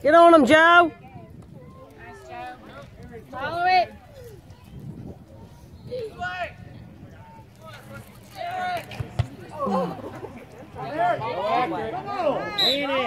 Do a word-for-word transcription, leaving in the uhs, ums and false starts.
Get on him, Joe. Nice, Joe. Follow it. Come on.